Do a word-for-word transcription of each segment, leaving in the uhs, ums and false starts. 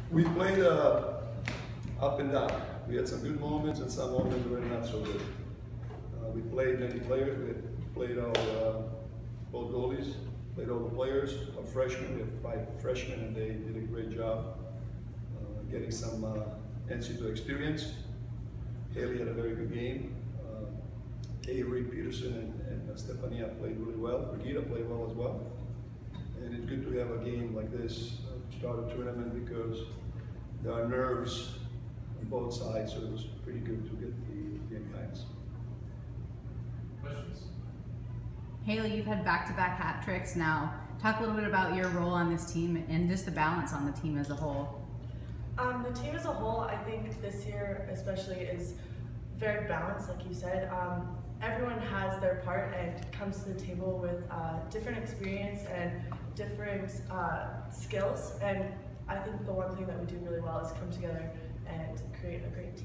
We played uh, up and down. We had some good moments and some moments were not so good. Uh, we played many players. We had played our uh, both goalies, played all the players. Our freshmen, we have five freshmen, and they did a great job uh, getting some uh, N C double A experience. Hayley had a very good game. Uh, Avery, Peterson, and, and uh, Stefania played really well. Brigida played well as well. And it's good to have a game like this uh, to start a tournament because there are nerves on both sides, so it was pretty good to get the game behind us. Questions? Hayley, you've had back-to-back hat tricks now. Talk a little bit about your role on this team and just the balance on the team as a whole. Um, the team as a whole, I think this year especially is very balanced, like you said. Um, everyone has their part and comes to the table with uh, different experience and different uh, skills. And I think the one thing that we do really well is come together and create a great team.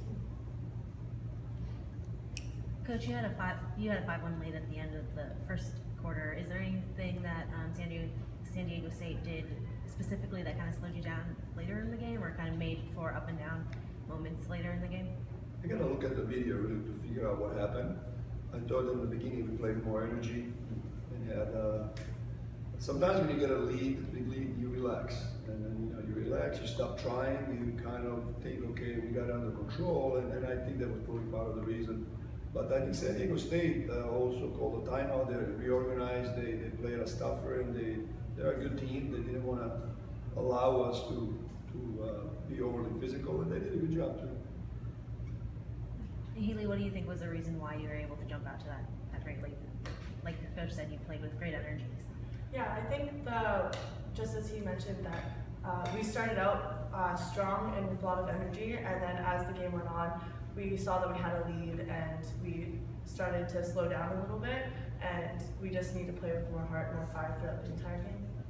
Coach, you had a five. You had a five-one lead at the end of the first quarter. Is there anything that um, San Diego, San Diego State did specifically that kind of slowed you down later in the game, or kind of made for up and down moments later in the game? I gotta look at the video really to figure out what happened. I thought in the beginning we played more energy and had. Uh, sometimes when you get a lead, big lead, you relax, and then you know you relax, you stop trying, you kind of think, okay, we got it under control, and, and I think that was probably part of the reason. But I think San Diego State uh, also called a timeout. They reorganized. They, they played a stuffer, and they they're a good team. They didn't want to allow us to to uh, be overly physical, and they did a good job too. Hayley, what do you think was the reason why you were able to jump out to that, that great lead? Like the coach said, you played with great energy. Yeah, I think the just as he mentioned that uh, we started out uh, strong and with a lot of energy, and then as the game went on, we saw that we had a lead and we started to slow down a little bit, and we just need to play with more heart, more fire throughout the entire game.